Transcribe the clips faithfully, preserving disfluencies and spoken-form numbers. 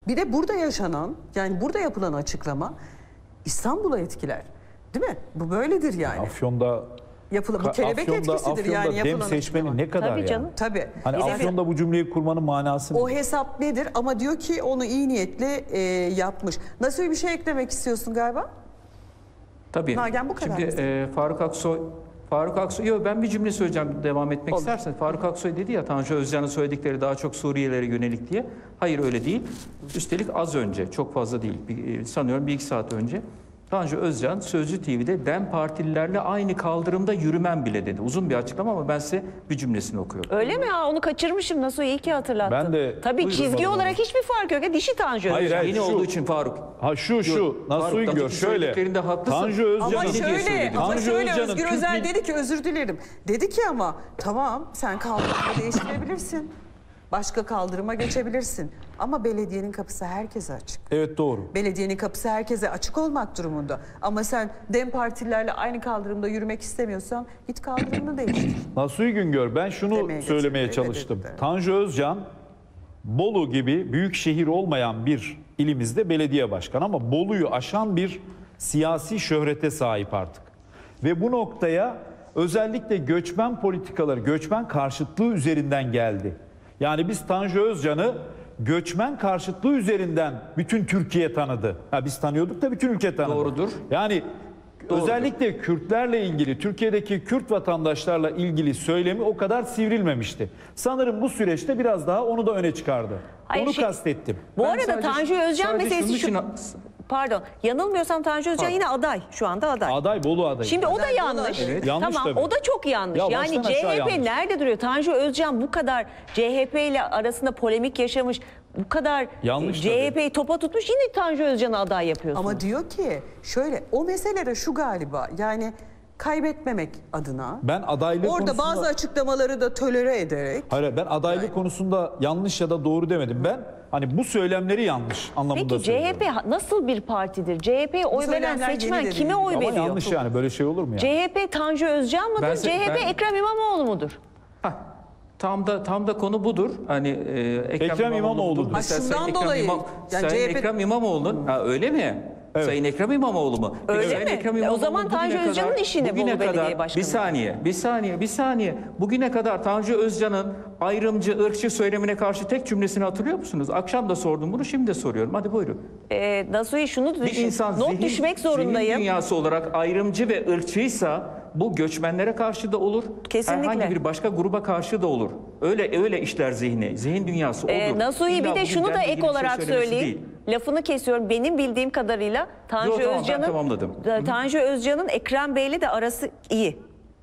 Bir de burada yaşanan, yani burada yapılan açıklama İstanbul'a etkiler. Değil mi? Bu böyledir yani. Afyon'da Yapılan, bu kelebek Afyon'da, etkisidir Afyon'da yani dem yapılan seçmeni açıklama. ne kadar Tabii yani? canım. Tabii. Hani İşte Afyon'da bu cümleyi kurmanın manası o ne? hesap nedir? Ama diyor ki onu iyi niyetle e, yapmış. Nasıl bir şey eklemek istiyorsun galiba? Tabii. Nagen bu kadar Şimdi mesela. e, Faruk Aksoy Faruk Aksoy, yok ben bir cümle söyleyeceğim, devam etmek Olur. istersen. Faruk Aksoy dedi ya, Tanju Özcan'ın söyledikleri daha çok Suriyelilere yönelik diye. Hayır, öyle değil. Üstelik az önce, çok fazla değil, bir, sanıyorum bir iki saat önce Tanju Özcan Sözcü T V'de DEM partililerle aynı kaldırımda yürümem bile dedi. Uzun bir açıklama ama ben size bir cümlesini okuyorum. Öyle mi? Ha, onu kaçırmışım. Nasıl iyi ki hatırlattın. Ben de- Tabii Buyurun, çizgi bana. olarak hiçbir fark yok. Ya, dişi Tanju Hayır, Özcan. hayır. Yeni şu- olduğu için Faruk. Ha şu şu Yok, Nasuh Faruk, Güngör tabii ki şöyle. söylediklerinde haklısın. Tanju Ama Özcan'ın Yeni diye şöyle, söyledim. ama Tanju şöyle Özcan'ın Özgür Türk Özel Mil- dedi ki özür dilerim. Dedi ki ama tamam sen kaldırımı değiştirebilirsin. Başka kaldırıma geçebilirsin. Ama belediyenin kapısı herkese açık. Evet, doğru. Belediyenin kapısı herkese açık olmak durumunda. Ama sen DEM partililerle aynı kaldırımda yürümek istemiyorsan git kaldırımını değiştir. Nasuh Güngör, ben şunu Demeye söylemeye getirdi, çalıştım. öyle dedi. Tanju Özcan Bolu gibi büyük şehir olmayan bir ilimizde belediye başkanı ama Bolu'yu aşan bir siyasi şöhrete sahip artık. Ve bu noktaya özellikle göçmen politikaları, göçmen karşıtlığı üzerinden geldi. Yani biz Tanju Özcan'ı göçmen karşıtlığı üzerinden bütün Türkiye tanıdı. Ha, biz tanıyorduk da bütün ülke tanıdı. Doğrudur. Yani Doğrudur. özellikle Kürtlerle ilgili, Türkiye'deki Kürt vatandaşlarla ilgili söylemi o kadar sivrilmemişti. Sanırım bu süreçte biraz daha onu da öne çıkardı. Hayır, onu şey- kastettim. Bu Ben arada sadece- Tanju Özcan sadece meselesi şu... şunun için- Pardon. Yanılmıyorsam Tanju Özcan Pardon. yine aday. Şu anda aday. Aday, Bolu adayı. Şimdi o da Aday, yanlış. Bolu Evet. Yanlış Tamam, tabii. o da çok yanlış. Ya yani baştan aşağı C H P yanlış. nerede duruyor? Tanju Özcan bu kadar C H P ile arasında polemik yaşamış, bu kadar Yanlış C H P'yi topa tutmuş, yine Tanju Özcan'ı aday yapıyorsunuz. Ama diyor ki şöyle, o mesele de şu galiba, yani kaybetmemek adına. Ben adaylık Orada konusunda... bazı açıklamaları da tolere ederek. Hayır, ben adaylık Yani. konusunda yanlış ya da doğru demedim. Ben hani bu söylemleri yanlış anlamında Peki C H söylüyorum. P ha- nasıl bir partidir? C H P'ye oy veren söylemler seçmen yeni de kime değil. oy Ama veriyor? yanlış yani, böyle şey olur mu ya? C H P Tanju Özcan mıdır? Ben- C H P ben- Ekrem İmamoğlu mudur? Hah, tam da tam da konu budur. Hani e, Ekrem, Ekrem İmamoğlu'dur. İmamoğlu'dur. Mesela Ha, şundan Sayın Ekrem dolayı, İmam- yani Sayın C H P Ekrem İmamoğlu'nun, ha, öyle mi? Evet. Sayın Ekrem İmamoğlu mu? Peki Öyle Sayın mi? Ekrem E, o İmamoğlu zaman bugüne Tanju kadar- Özcan'ın işi ne bugüne Bolu Belediye kadar- Başkanı? Bir saniye, bir saniye, bir saniye. Bugüne kadar Tanju Özcan'ın ayrımcı, ırkçı söylemine karşı tek cümlesini hatırlıyor musunuz? Akşam da sordum bunu, şimdi de soruyorum. Hadi buyurun. Ee, Nasuhi şunu Bir düşün. insan Not zihin, düşmek zihin zorundayım. dünyası olarak ayrımcı ve ırkçıysa bu göçmenlere karşı da olur. Kesinlikle. Herhangi bir başka gruba karşı da olur. Öyle öyle işler zihni. Zihin dünyası odur. Ee, Nasuhi İlla bir de bugün şunu da kendi ek ilgili bir şey olarak söylemesi söyleyeyim. değil. Lafını kesiyorum. Benim bildiğim kadarıyla Tanju Yo, tamam, ben Özcan'ın tamamladım. Tanju Özcan'ın Ekrem Bey'le de arası iyi.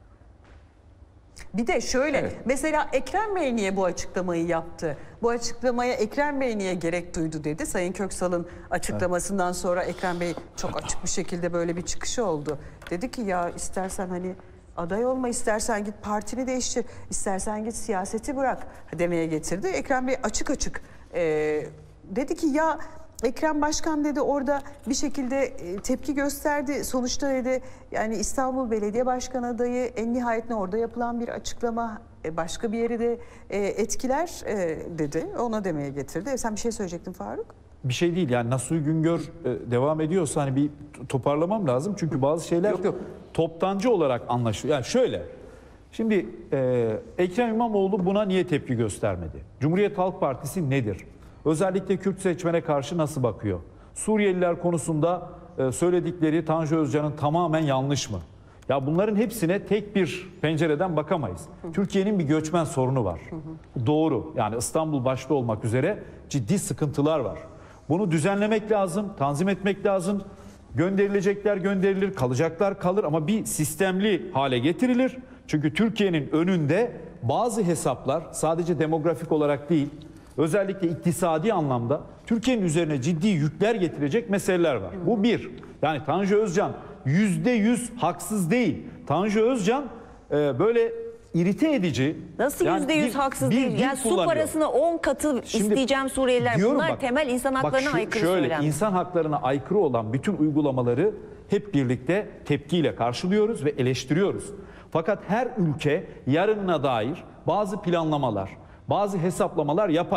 Bir de şöyle, Evet. mesela Ekrem Bey niye bu açıklamayı yaptı? Bu açıklamaya Ekrem Bey niye gerek duydu dedi. Sayın Köksal'ın açıklamasından sonra Ekrem Bey çok açık bir şekilde böyle bir çıkışı oldu. Dedi ki ya istersen hani aday olma, istersen git partini değiştir, istersen git siyaseti bırak demeye getirdi. Ekrem Bey açık açık e, dedi ki ya Ekrem Başkan dedi orada bir şekilde e, tepki gösterdi. Sonuçta dedi yani İstanbul Belediye Başkanı adayı, en nihayetinde orada yapılan bir açıklama e, başka bir yeri de e, etkiler e, dedi. Ona demeye getirdi. E, sen bir şey söyleyecektin Faruk. Bir şey değil yani, Nasuh Güngör e, devam ediyorsa hani bir toparlamam lazım. Çünkü bazı şeyler Yok, yok. toptancı olarak anlaşılıyor. Yani şöyle, şimdi e, Ekrem İmamoğlu buna niye tepki göstermedi? Cumhuriyet Halk Partisi nedir? Özellikle Kürt seçmene karşı nasıl bakıyor? Suriyeliler konusunda e, söyledikleri Tanju Özcan'ın tamamen yanlış mı? Ya bunların hepsine tek bir pencereden bakamayız. Türkiye'nin bir göçmen sorunu var. Doğru. Yani İstanbul başta olmak üzere ciddi sıkıntılar var. Bunu düzenlemek lazım, tanzim etmek lazım. Gönderilecekler gönderilir, kalacaklar kalır ama bir sistemli hale getirilir. Çünkü Türkiye'nin önünde bazı hesaplar sadece demografik olarak değil, özellikle iktisadi anlamda Türkiye'nin üzerine ciddi yükler getirecek meseleler var. Bu bir. Yani Tanju Özcan yüzde yüz haksız değil. Tanju Özcan e, böyle irite edici. Nasıl yani yüzde yüz bir- haksız bir değil? dil Yani su kullanıyor. parasına on katı Şimdi isteyeceğim Suriyeliler. diyorum Bunlar bak, temel insan bak haklarına şu- aykırı şöyle, söylemler. insan haklarına aykırı olan bütün uygulamaları hep birlikte tepkiyle karşılıyoruz ve eleştiriyoruz. Fakat her ülke yarınına dair bazı planlamalar, bazı hesaplamalar yapar.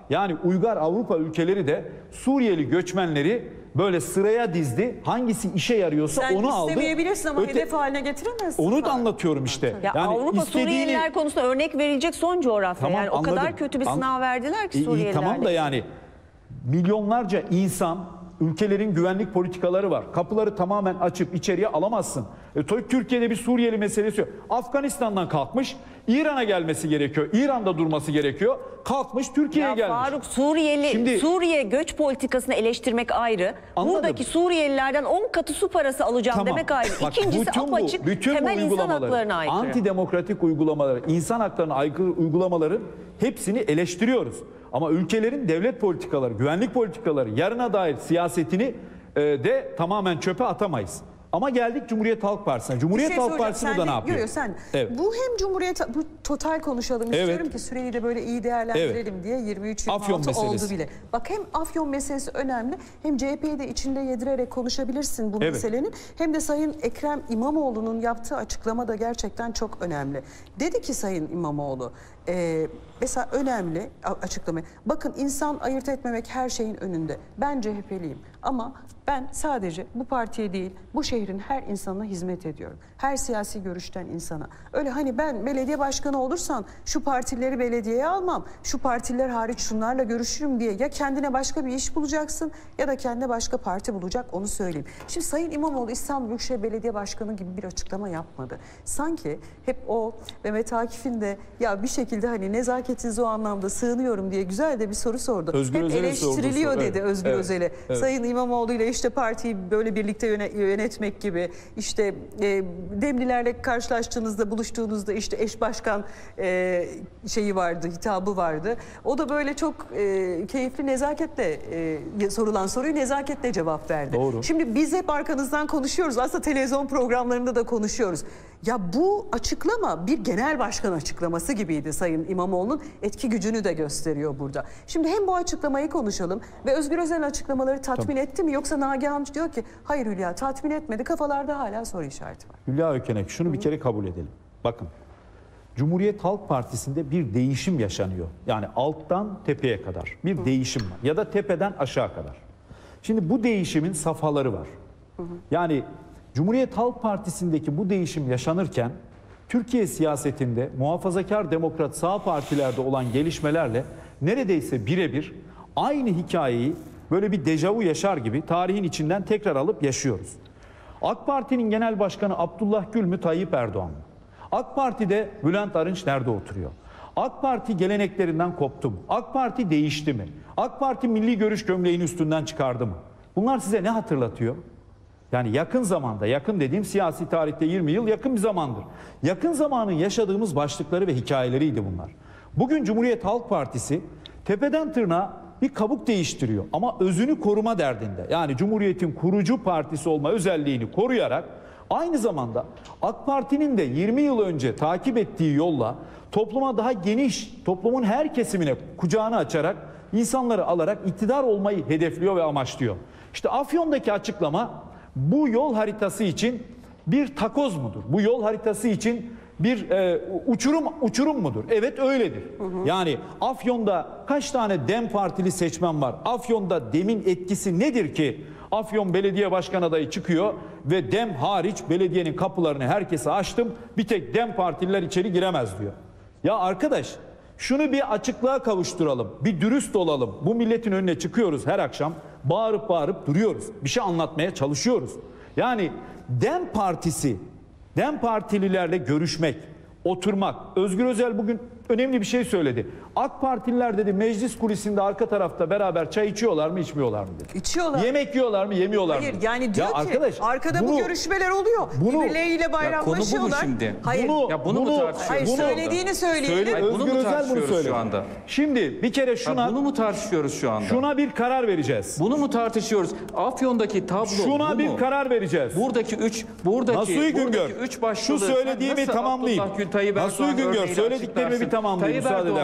Yani uygar Avrupa ülkeleri de Suriyeli göçmenleri böyle sıraya dizdi. Hangisi işe yarıyorsa Sen onu aldı. istemeyebilirsin ama Öte- hedef haline getiremezsin. Onu da anlatıyorum işte. Ya yani Avrupa istediğini- Suriyeliler konusunda örnek verilecek son coğrafya. Tamam, yani o kadar anladım. kötü bir An- sınav verdiler ki İyi, iyi, Suriyelilerle. tamam da yani milyonlarca insan, ülkelerin güvenlik politikaları var. Kapıları tamamen açıp içeriye alamazsın. E, to- Türkiye'de bir Suriyeli meselesi yok. Afganistan'dan kalkmış, İran'a gelmesi gerekiyor. İran'da durması gerekiyor. Kalkmış Türkiye'ye Ya gelmiş. Faruk, Suriyeli Şimdi- Suriye göç politikasını eleştirmek ayrı. Anladım. Buradaki Suriyelilerden on katı su parası alacağım Tamam. demek ayrı. Bak, İkincisi bütün bu- apaçık bütün bu temel insan uygulamaları, haklarına aykırı. antidemokratik uygulamaları, insan haklarına aykırı uygulamaların hepsini eleştiriyoruz. Ama ülkelerin devlet politikaları, güvenlik politikaları, yarına dair siyasetini e, de tamamen çöpe atamayız. Ama geldik Cumhuriyet Halk Partisi'ne. Cumhuriyet Bir şey Halk soracağım. Partisi Sen burada de- ne yapıyor? Yo, yo, sen. Evet. Bu hem Cumhuriyet, bu total konuşalım Evet. istiyorum ki süreyi de böyle iyi değerlendirelim diye yirmi üç yirmi Afyon altı oldu meselesi. bile. Bak hem Afyon meselesi önemli hem C H P'yi de içinde yedirerek konuşabilirsin bu Evet. meselenin. Hem de Sayın Ekrem İmamoğlu'nun yaptığı açıklama da gerçekten çok önemli. Dedi ki Sayın İmamoğlu, e, mesela önemli a- açıklama. Bakın insan ayırt etmemek her şeyin önünde. Ben C H P'liyim ama ben sadece bu partiye değil, bu şehrin her insanına hizmet ediyorum. Her siyasi görüşten insana. Öyle hani ben belediye başkanı olursan şu partileri belediyeye almam, şu partiler hariç şunlarla görüşürüm diye ya kendine başka bir iş bulacaksın ya da kendine başka parti bulacak, onu söyleyeyim. Şimdi Sayın İmamoğlu İstanbul Büyükşehir Belediye Başkanı gibi bir açıklama yapmadı. Sanki hep o Mehmet Akif'in de ya bir şekilde hani nezaketinize o anlamda sığınıyorum diye güzel de bir soru sordu. Özgür hep Özel'e sorduğu eleştiriliyor soru. dedi Evet, Özgür evet, Özel'e. evet. Sayın İmamoğlu ile işte partiyi böyle birlikte yöne- yönetmek gibi, işte e, Demlilerle karşılaştığınızda, buluştuğunuzda işte eş başkan e, şeyi vardı, hitabı vardı. O da böyle çok e, keyifli, nezaketle e, sorulan soruyu nezaketle cevap verdi. Doğru. Şimdi biz hep arkanızdan konuşuyoruz. Aslında televizyon programlarında da konuşuyoruz. Ya bu açıklama bir genel başkan açıklaması gibiydi Sayın İmamoğlu'nun. Etki gücünü de gösteriyor burada. Şimdi hem bu açıklamayı konuşalım ve Özgür Özel'in açıklamaları tatmin etti mi? Yoksa Nagihan diyor ki hayır Hülya tatmin etmedi. Kafalarda hala soru işareti var. Hülya Ökenek, şunu bir kere kabul edelim. Bakın, Cumhuriyet Halk Partisi'nde bir değişim yaşanıyor. Yani alttan tepeye kadar bir değişim var. Ya da tepeden aşağı kadar. Şimdi bu değişimin safhaları var. Yani Cumhuriyet Halk Partisi'ndeki bu değişim yaşanırken Türkiye siyasetinde muhafazakar demokrat sağ partilerde olan gelişmelerle neredeyse birebir aynı hikayeyi böyle bir dejavu yaşar gibi tarihin içinden tekrar alıp yaşıyoruz. AK Parti'nin genel başkanı Abdullah Gül mü, Tayyip Erdoğan mı? AK Parti'de Bülent Arınç nerede oturuyor? AK Parti geleneklerinden koptu mu? AK Parti değişti mi? AK Parti milli görüş gömleğini üstünden çıkardı mı? Bunlar size ne hatırlatıyor? Yani yakın zamanda, yakın dediğim siyasi tarihte yirmi yıl yakın bir zamandır. Yakın zamanın yaşadığımız başlıkları ve hikayeleriydi bunlar. Bugün Cumhuriyet Halk Partisi tepeden tırnağa bir kabuk değiştiriyor ama özünü koruma derdinde. Yani Cumhuriyet'in kurucu partisi olma özelliğini koruyarak aynı zamanda AK Parti'nin de yirmi yıl önce takip ettiği yolla topluma daha geniş, toplumun her kesimine kucağını açarak, insanları alarak iktidar olmayı hedefliyor ve amaçlıyor. İşte Afyon'daki açıklama bu yol haritası için bir takoz mudur? Bu yol haritası için bir e, uçurum uçurum mudur? Evet öyledir. Hı hı. Yani Afyon'da kaç tane DEM partili seçmen var? Afyon'da DEM'in etkisi nedir ki Afyon Belediye Başkan adayı çıkıyor ve DEM hariç belediyenin kapılarını herkese açtım, bir tek DEM partililer içeri giremez diyor. Ya arkadaş, şunu bir açıklığa kavuşturalım, bir dürüst olalım. Bu milletin önüne çıkıyoruz her akşam, bağırıp bağırıp duruyoruz. Bir şey anlatmaya çalışıyoruz. Yani DEM Partisi, DEM partililerle görüşmek, oturmak. Özgür Özel bugün önemli bir şey söyledi. AK Partililer dedi meclis kulisinde arka tarafta beraber çay içiyorlar mı, içmiyorlar mı dedi. İçiyorlar. Yemek yiyorlar mı, yemiyorlar Hayır, mı? yani diyor ya ki arkadaş, arkada bunu, bu görüşmeler oluyor. bunu- Birbirleriyle Ya konu bu mu bayramlaşıyorlar. şimdi? Hayır. Bunu, Ya bunu mu tartışıyoruz? Hayır, bunu- söylediğini söyleyelim. Söyle, Hayır, bunu Özgür mu Özel bunu tartışıyoruz söyledi. şu anda? Şimdi bir kere Ya şuna bunu mu tartışıyoruz şu anda? şuna bir karar vereceğiz. Bunu mu tartışıyoruz? Afyon'daki tablo Şuna bu bir mu? karar vereceğiz. Buradaki üç buradaki Nasuhi Güngör, buradaki üç başlığı şu söylediğimi nasıl tamamlayayım. Abdullah Gül, Tayyip Nasuhi Erdoğan Güngör, örneğiyle söylediklerimi bir açıklarsın? tamamlayayım, Tayyip müsaade Erdoğan'ın edersin.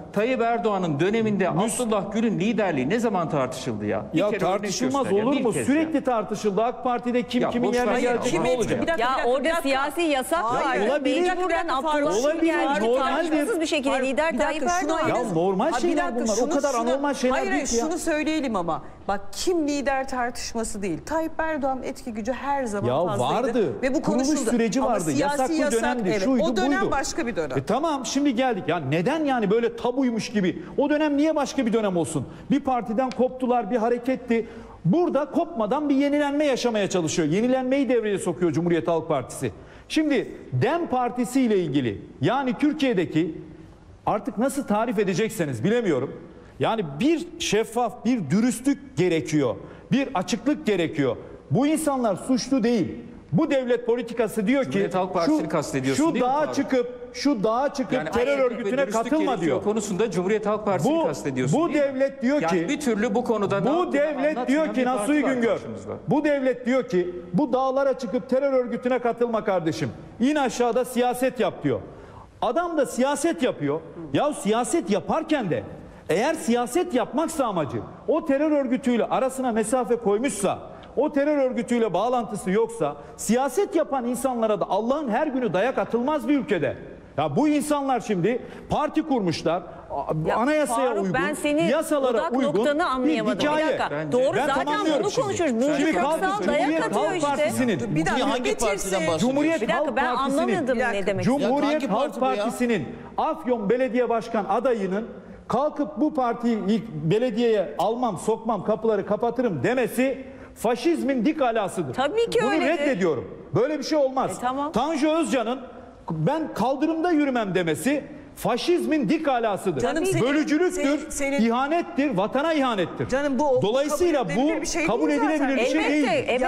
Tayyip Erdoğan'ın döneminde Abdullah Gül'ün liderliği ne zaman tartışıldı ya? Bir Ya kere örnek tartışılmaz göster ya, olur bir mu? kez Sürekli ya. tartışıldı. AK Parti'de kim Ya kimin boş ver, yerine hayır, gelecek kim ne etkili? olacak? Bir dakika, Ya bir dakika, orada bir dakika. siyasi yasak Hayır, var. olabilir. Mecburen Abdullah Olabilir, Gül geldi. normaldir. Tartışmasız bir şekilde Hayır, lider bir Tayyip dakika, şunu Erdoğan. Ya normal Ha, bir şeyler dakika, bunlar. O şunu- kadar şunu- anormal şeyler hayır, değil ki ya. şunu söyleyelim ama. Bak kim lider tartışması değil. Tayyip Erdoğan etki gücü her zaman Ya fazlaydı. vardı. Ve bu Kuruluş konuşuldu. süreci Ama vardı. siyasi Yasaklı yasak, dönemdi. evet. Şuydu, O dönem buydu. başka bir dönem. E tamam şimdi geldik. Ya neden yani böyle tabuymuş gibi? O dönem niye başka bir dönem olsun? Bir partiden koptular, bir hareketti. Burada kopmadan bir yenilenme yaşamaya çalışıyor. Yenilenmeyi devreye sokuyor Cumhuriyet Halk Partisi. Şimdi DEM Partisi ile ilgili yani Türkiye'deki artık nasıl tarif edecekseniz bilemiyorum. Yani bir şeffaf, bir dürüstlük gerekiyor. Bir açıklık gerekiyor. Bu insanlar suçlu değil. Bu devlet politikası diyor ki Cumhuriyet Halk Partisi'ni kastediyorsun şu değil mi dağa Faruk? çıkıp şu dağa çıkıp Yani terör ayet ve örgütüne dürüstlük katılma gerekiyor diyor. konusunda Cumhuriyet Halk Partisi'ni Bu kastediyorsun. bu değil mi? devlet diyor Yani ki bir türlü bu konuda ne bu yaptığını devlet anlatmayan diyor ki bir parti Nasuhi var Güngör. karşımızda. Bu devlet diyor ki bu dağlara çıkıp terör örgütüne katılma kardeşim. İn aşağıda siyaset yap diyor. Adam da siyaset yapıyor. Ya siyaset yaparken de eğer siyaset yapmaksa amacı o terör örgütüyle arasına mesafe koymuşsa, o terör örgütüyle bağlantısı yoksa siyaset yapan insanlara da Allah'ın her günü dayak atılmaz bir ülkede. Ya bu insanlar şimdi parti kurmuşlar. Ya Anayasaya Faruk, uygun, ben senin yasalara odak uygun noktanı anlayamadım. bir hikaye. Bir dakika. Bence- Doğru Ben zaten tamamlıyorum bunu şimdi. konuşuyoruz. Şimdi Nurgül kalkın, Köksal dayak Cumhuriyet atıyor Halk işte. Partisi'nin Bir dakika, hangi bitirsin. partiden bahsediyorsun? Cumhuriyet Bir dakika Halk ben Partisi'nin anlamadım Bir dakika. ne demek. Cumhuriyet hangi Halk parti bu ya? Partisi'nin Afyon Belediye Başkan adayının kalkıp bu partiyi ilk belediyeye almam, sokmam, kapıları kapatırım demesi faşizmin dik alasıdır. Tabii ki Bunu öyledir. reddediyorum. Böyle bir şey olmaz. E, tamam. Tanju Özcan'ın ben kaldırımda yürümem demesi faşizmin dik alasıdır. Canım senin- Bölücülüktür, senin- senin- ihanettir, vatana ihanettir. Canım bu- bu Dolayısıyla kabul bu edilebilir bir şey kabul değil zaten. edilebilir bir şey Elbette, değil. evet.